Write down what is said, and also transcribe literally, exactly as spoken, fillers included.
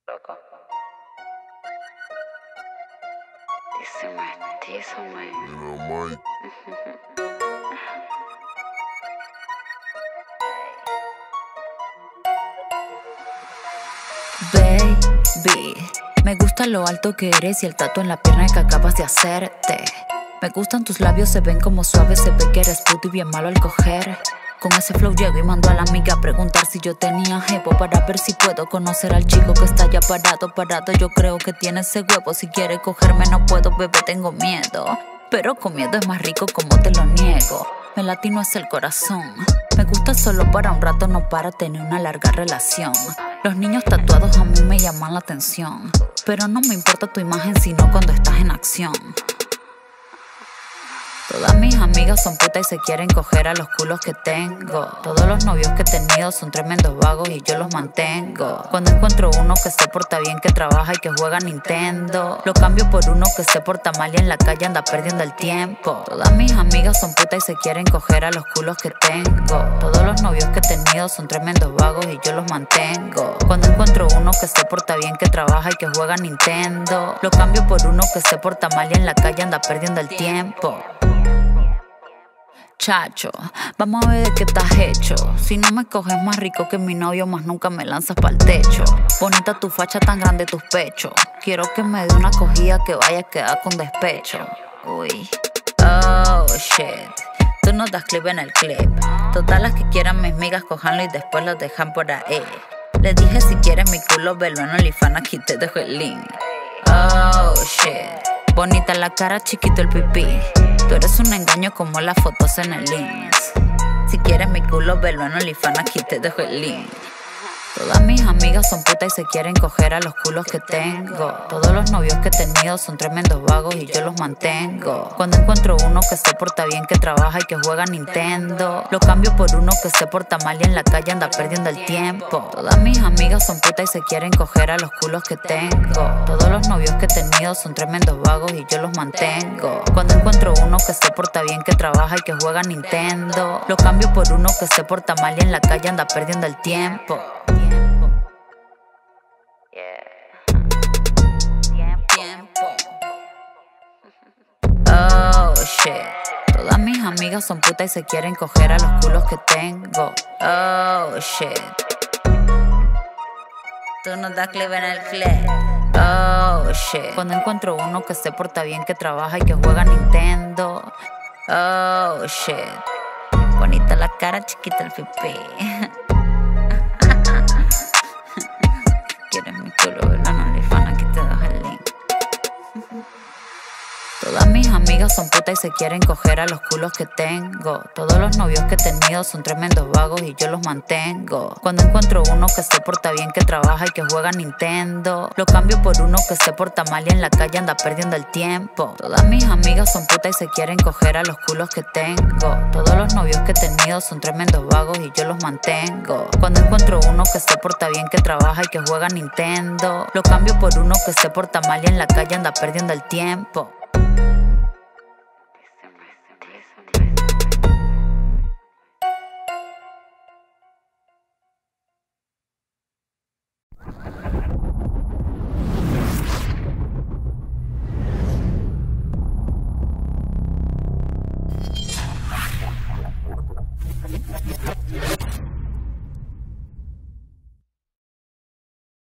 Loco. Díseme, díseme. You know, Mike. Baby, me gusta lo alto que eres y el tatu en la pierna que acabas de hacerte. Me gustan tus labios, se ven como suaves, se ve que eres puto y bien malo al coger. Con ese flow llego y mando a la amiga a preguntar si yo tenía jepo, para ver si puedo conocer al chico que está ya parado, parado. Yo creo que tiene ese huevo, si quiere cogerme no puedo, bebé, tengo miedo. Pero con miedo es más rico, como te lo niego. Me latino es el corazón. Me gusta solo para un rato, no para tener una larga relación. Los niños tatuados a mí me llaman la atención, pero no me importa tu imagen sino cuando estás en acción. Todas mis amigas son putas y se quieren coger a los culos que tengo. Todos los novios que he tenido son tremendos vagos y yo los mantengo. Cuando encuentro uno que se porta bien, que trabaja y que juega Nintendo, lo cambio por uno que se porta mal y en la calle anda perdiendo el tiempo. Todas mis amigas son putas y se quieren coger a los culos que tengo. Todos los novios que he tenido son tremendos vagos y yo los mantengo. Cuando encuentro uno que se porta bien, que trabaja y que juega Nintendo, lo cambio por uno que se porta mal y en la calle anda perdiendo el tiempo. Chacho, vamos a ver de qué estás hecho. Si no me coges más rico que mi novio, más nunca me lanzas pa'l techo. Bonita tu facha, tan grande tus pechos. Quiero que me dé una cogida que vaya a quedar con despecho. Uy, oh shit. Tú no das clip en el clip. Todas las que quieran mis migas, cojanlo y después los dejan por ahí. Les dije si quieres mi culo, velo en OnlyFans, aquí te dejo el link. Oh shit. Bonita la cara, chiquito el pipí. Tú eres un engaño como las fotos en el Insta. Si quieres mi culo, velo en OnlyFans, aquí te dejo el link. Todas mis amigas son putas y se quieren coger a los culos que tengo. Todos los novios que he tenido son tremendos vagos y yo los mantengo. Cuando encuentro uno que se porta bien, que trabaja y que juega Nintendo, lo cambio por uno que se porta mal y en la calle anda perdiendo el tiempo. Todas mis amigas son putas y se quieren coger a los culos que tengo. Todos los novios que he tenido son tremendos vagos y yo los mantengo. Cuando encuentro uno que se porta bien, que trabaja y que juega Nintendo, lo cambio por uno que se porta mal y en la calle anda perdiendo el tiempo. Oh shit. Todas mis amigas son putas y se quieren coger a los culos que tengo. Oh shit. Tú no das clip en el clip. Oh shit. Cuando encuentro uno que se porta bien, que trabaja y que juega Nintendo. Oh shit. Bonita la cara, chiquita el pipí. Quieres mi culo, velo en OnlyFans, aquí te dejo el link. Todas mis amigas son putas y se quieren coger a los culos que tengo. Todos los novios que he tenido son tremendos vagos y yo los mantengo. Cuando encuentro uno que se porta bien, que trabaja y que juega Nintendo, lo cambio por uno que se porta mal y en la calle anda perdiendo el tiempo. Todas mis amigas son putas y se quieren coger a los culos que tengo. Todos los novios que he tenido son tremendos vagos y yo los mantengo. Cuando encuentro uno que se porta bien, que trabaja y que juega Nintendo, lo cambio por uno que se porta mal y en la calle anda perdiendo el tiempo.